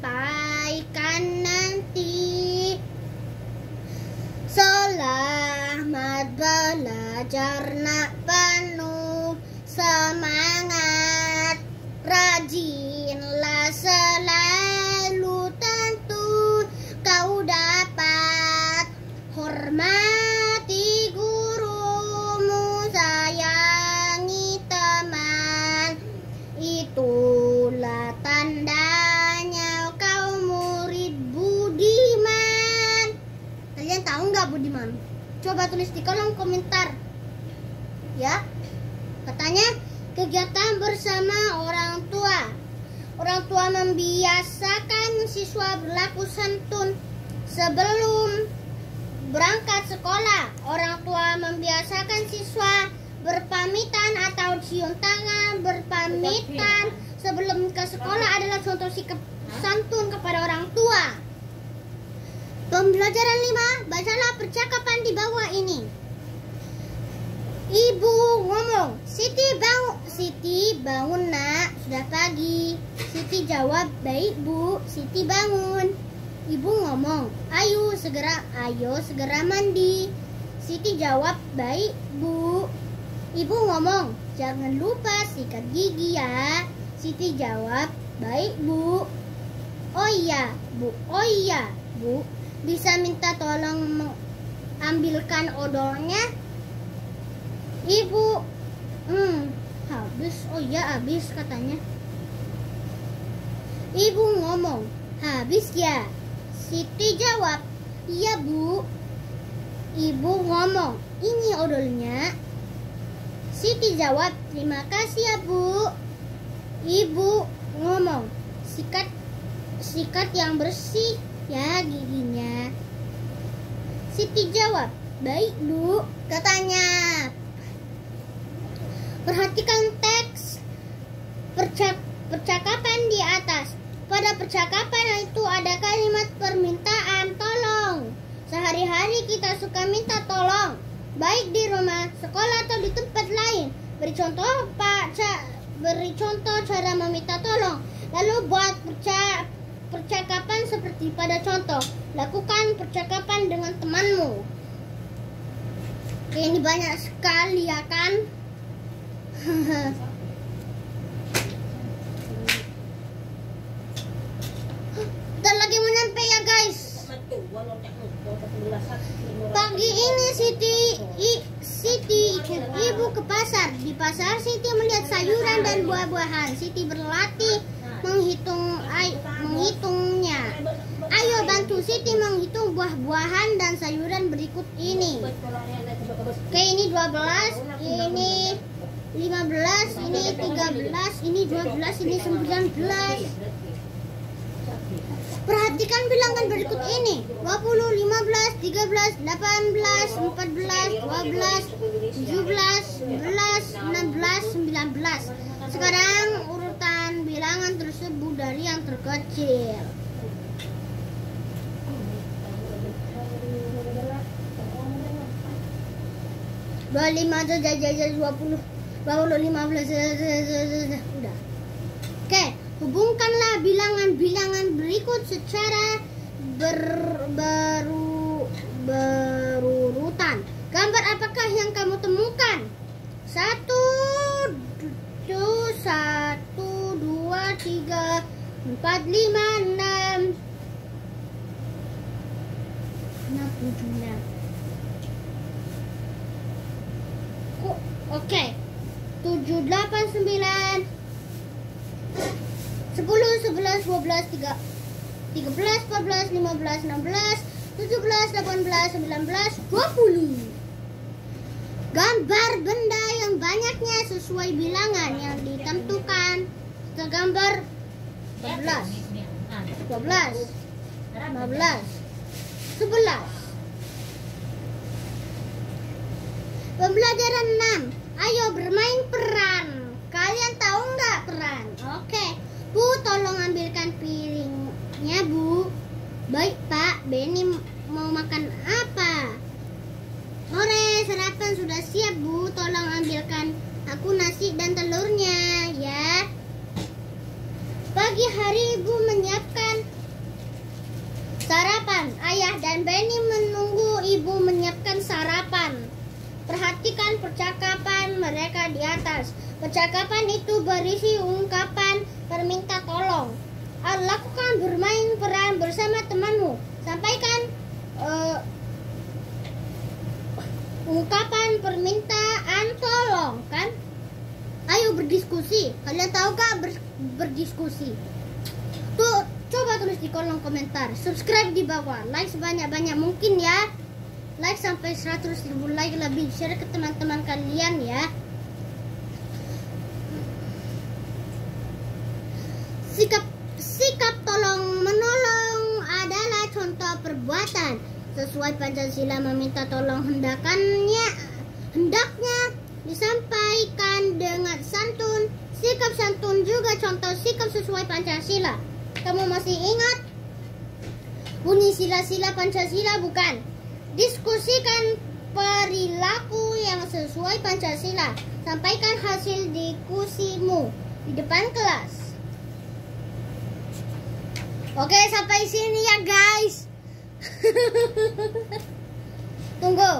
sampaikan nanti. Selamat belajar nak, penuh semangat, rajinlah selalu, tentu kau dapat. Hormati gurumu, sayangi teman, itulah tandanya kau murid budiman. Kalian tahu nggak budiman? Coba tulis di kolom komentar ya. Katanya kegiatan bersama orang tua. Orang tua membiasakan siswa berlaku santun sebelum berangkat sekolah. Orang tua membiasakan siswa berpamitan atau cium tangan. Berpamitan sebelum ke sekolah adalah contoh sikap santun kepada orang tua. Pembelajaran 5, bacalah percakapan di bawah ini. Ibu ngomong, Siti bangun nak, sudah pagi. Siti jawab, baik bu. Siti bangun. Ibu ngomong, ayo segera mandi. Siti jawab, baik bu. Ibu ngomong, jangan lupa sikat gigi ya. Siti jawab, baik bu. Oh iya bu. Bisa minta tolong mengambilkan odolnya? Ibu, habis. Oh iya habis katanya. Ibu ngomong, habis ya. Siti jawab, iya bu. Ibu ngomong, ini odolnya. Siti jawab, terima kasih ya bu. Ibu ngomong, sikat yang bersih ya giginya. Siti jawab, baik bu katanya. Perhatikan teks percakapan di atas. Pada percakapan itu ada kalimat permintaan tolong. Sehari-hari kita suka minta tolong, baik di rumah, sekolah atau di tempat lain. Beri contoh cara meminta tolong. Lalu buat percakapan seperti pada contoh. Lakukan percakapan dengan temanmu. Oke, ini banyak sekali ya kan? Bentar lagi mau nyampe ya guys. Pagi ini Siti ikut ibu ke pasar. Di pasar Siti melihat sayuran dan buah-buahan. Siti berlatih menghitungnya. Ayo bantu Siti menghitung buah-buahan dan sayuran berikut ini. Oke, ini 12, ini 15, ini 13, ini 12, ini 19. Perhatikan bilangan berikut ini. 20, 15, 13, 18, 14, 12, 17, 11, 16, 19. Sekarang urutan bilangan tersebut dari yang terkecil. Dua 15 udah. Oke, hubungkanlah bilangan-bilangan berikut secara berurutan. Gambar apakah yang kamu temukan? 1, 2, 3, 4, 5, 6. 6. Oke. 7, 8, 9, 10, 11, 12, 13, 14, 15, 16, 17, 18, 19, 20. Gambar benda yang banyaknya sesuai bilangan yang ditentukan. Gambar 11, 12, 15, 11. Pembelajaran 6. Ayo bermain peran. Kalian tahu nggak peran? Oke. Bu, tolong ambilkan piringnya, Bu. Baik, Pak. Benny mau makan apa? Sore, sarapan sudah siap, Bu. Tolong ambilkan aku nasi dan telurnya, ya. Pagi hari Ibu menyiapkan diskusikan percakapan mereka di atas. Percakapan itu berisi ungkapan perminta tolong. Lakukan bermain peran bersama temanmu. Sampaikan ungkapan permintaan tolong, kan? Ayo berdiskusi. Kalian tahu gak berdiskusi? Tuh, coba tulis di kolom komentar. Subscribe di bawah. Like sebanyak-banyak mungkin ya. Like sampai 100.000 like lebih. Share ke teman-teman kalian ya. Sikap tolong menolong adalah contoh perbuatan. Sesuai Pancasila, meminta tolong hendaknya disampaikan dengan santun. Sikap santun juga contoh sikap sesuai Pancasila. Kamu masih ingat bunyi sila-sila Pancasila bukan? Diskusikan perilaku yang sesuai Pancasila. Sampaikan hasil diskusimu di depan kelas. Oke, sampai sini ya guys. Tunggu.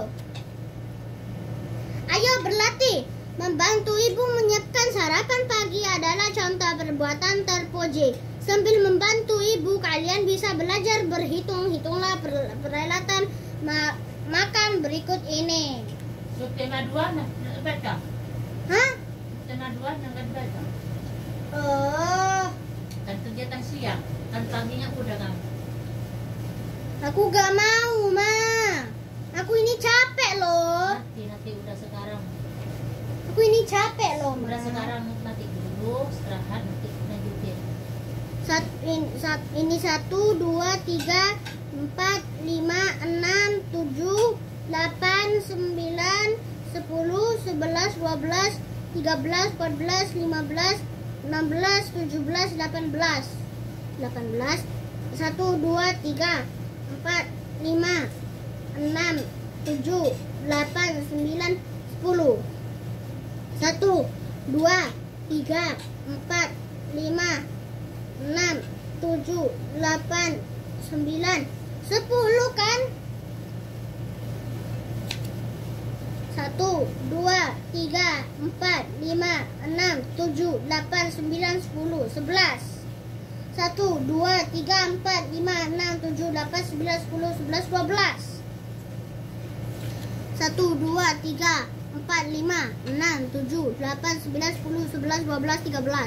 Ayo berlatih. Membantu ibu menyiapkan sarapan pagi adalah contoh perbuatan terpuji. Sambil membantu ibu, kalian bisa belajar berhitung. Hitunglah peralatan makan berikut ini. Tema 2 nak baca? Hah? Tema 2 nak baca? Oh, Kan kegiatan siang, kan paginya udah kan? aku gak mau, Ma. Aku ini capek loh. Nanti udah sekarang. Aku ini capek loh, Ma. Udah sekarang nanti dulu istirahat nanti lanjutin. Ini 1, 2, 3, 4, 5, 6, 7, 8, 9, 10, 11, 12, 13, 14, 15, 16, 17, 18. 18. 1, 2, 3, 4, 5, 6, 7, 8, 9, 10. 1, 2, 3, 4, 5, 6, 7, 8, 9, 10 kan? 1, 2, 3, 4, 5, 6, 7, 8, 9, 10, 11. 1, 2, 3, 4, 5, 6, 7, 8, 9, 10, 11, 12. 1, 2, 3, 4, 5, 6, 7, 8, 9, 10, 11, 12, 13.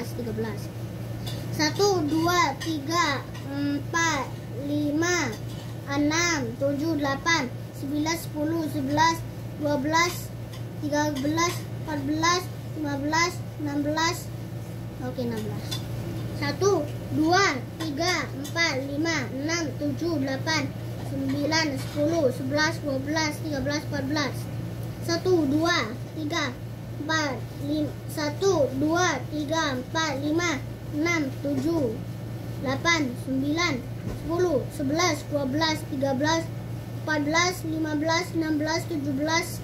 1, 2, 3, 4, 5, 6, 7, 8, 9, 10, 11, 12, 13, 14, 15, 16. Oke, 16. 1, 2, 3, 4, 5, 6, 7, 8, 9, 10, 11, 12, 13, 14. 1, 2, 3, 4, 5, 1, 2, 3, 4, 5, 6, 7, 8, 9, 10, 11, 12, 13, 14, 15, 16, 17.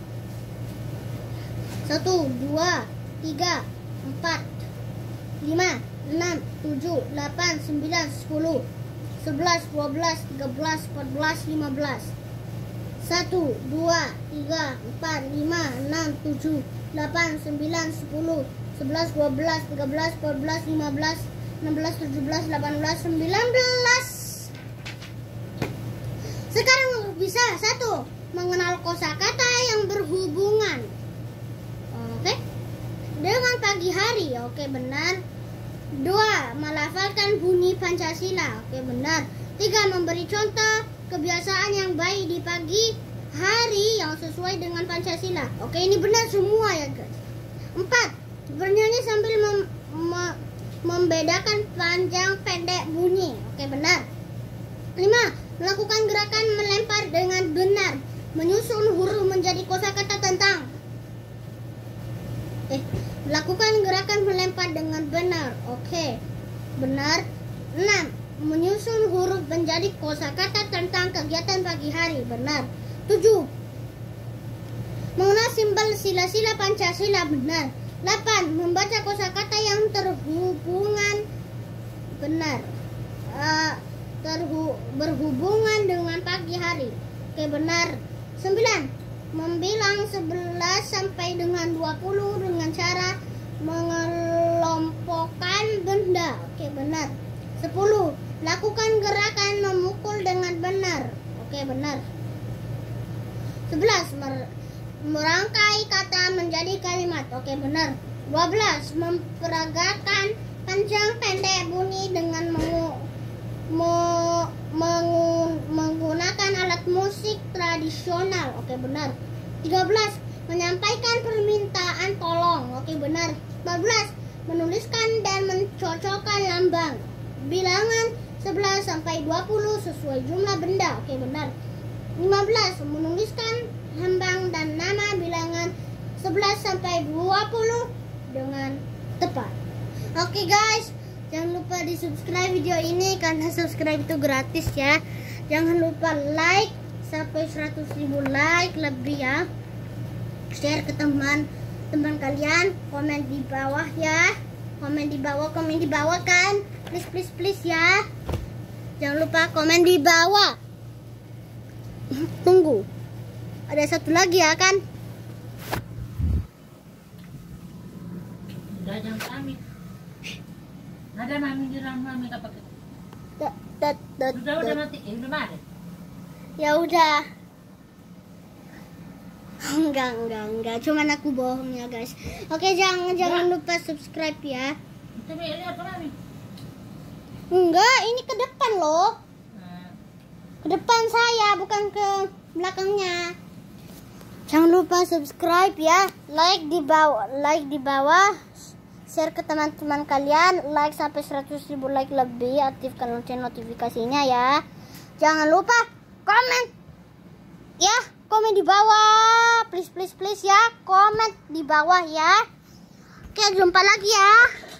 1, 2, 3, 4, 5, 6, 7, 8, 9, 10, 11, 12, 13, 14, 15. 1, 2, 3, 4, 5, 6, 7, 8, 9, 10, 11, 12, 13, 14, 15, 16, 17, 18, 19. Sekarang bisa 1. Mengenal kosakata yang berhubungan. Oke. Dengan pagi hari. Oke, benar. 2. Melafalkan bunyi Pancasila. Oke, benar. 3. Memberi contoh kebiasaan yang baik di pagi hari yang sesuai dengan Pancasila. Oke, ini benar semua ya guys. 4. Bernyanyi sambil membedakan panjang pendek bunyi. Oke, benar. 5. Melakukan gerakan melempar dengan benar. Menyusun huruf menjadi kosakata tentang. Melakukan gerakan melempar dengan benar. Oke, benar. 6. Menyusun huruf menjadi kosakata tentang kegiatan pagi hari. Benar. 7. Mengenal simbol sila-sila Pancasila. Benar. 8. Membaca kosakata yang terhubungan. Benar. Berhubungan dengan pagi hari. Oke, benar. 9. membilang 11 sampai dengan 20 dengan cara mengelompokkan benda. Oke, benar. 10. Lakukan gerakan memukul dengan benar. Oke, benar. 11. Merangkai kata menjadi kalimat. Oke, benar. 12. Memperagakan panjang pendek bunyi dengan menggunakan alat musik tradisional. Oke, benar. 13. Menyampaikan permintaan tolong. Oke, benar. 14. Menuliskan dan mencocokkan lambang bilangan 11 sampai 20 sesuai jumlah benda. Oke, benar. 15. Menuliskan lambang dan nama bilangan 11 sampai 20 dengan tepat. Oke guys, jangan lupa di subscribe video ini karena subscribe itu gratis ya. Jangan lupa like sampai 100.000 like lebih ya. Share ke teman-teman kalian, komen di bawah ya. Komen di bawah kan. Please ya. Jangan lupa komen di bawah. Tunggu. Ada satu lagi ya kan? Udah jangan kami. Ada mami di dalam mami apa? Udah mati. Udah mati. Ya udah. Enggak. Cuman aku bohong ya guys. Oke, jangan lupa subscribe ya. Tapi lihat ke mami. Enggak, ini ke depan loh. Ke depan saya, bukan ke belakangnya. Jangan lupa subscribe ya. Like di bawah. Share ke teman-teman kalian. Like sampai 100.000 like lebih. Aktifkan lonceng notifikasinya ya. Jangan lupa komen. Ya, komen di bawah. Please ya. Komen di bawah ya. Oke, jumpa lagi ya.